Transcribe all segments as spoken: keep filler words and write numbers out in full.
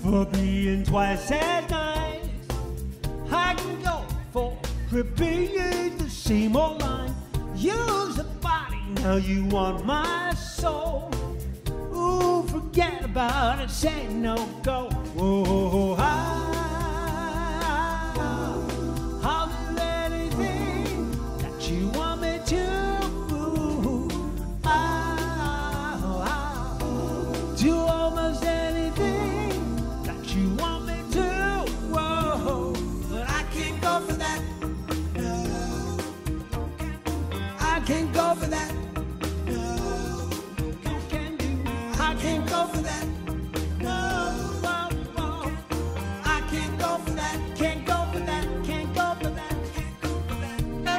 for being twice as nice. I can go for repeating the same old line. Use the body, now you want my soul. Ooh, forget about it, say no go. Whoa, I, I'll do anything that you want me to. Ooh, I, I'll do almost anything that you want me to. Whoa, but I can't go for that. I can't go for that. I can't go for that. No, no, no. I can't go for that. Can't go for that. Can't go for that. Can't go for that.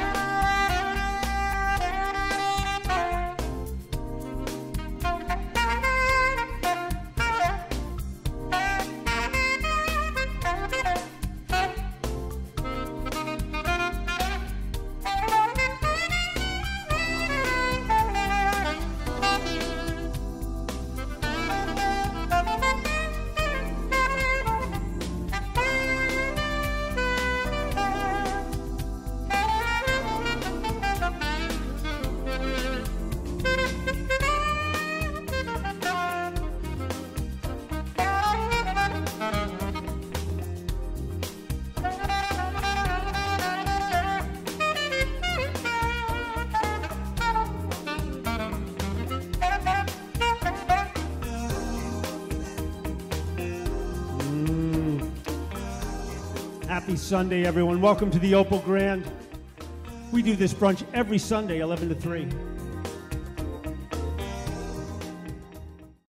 Happy Sunday, everyone. Welcome to the Opal Grand. We do this brunch every Sunday, eleven to three.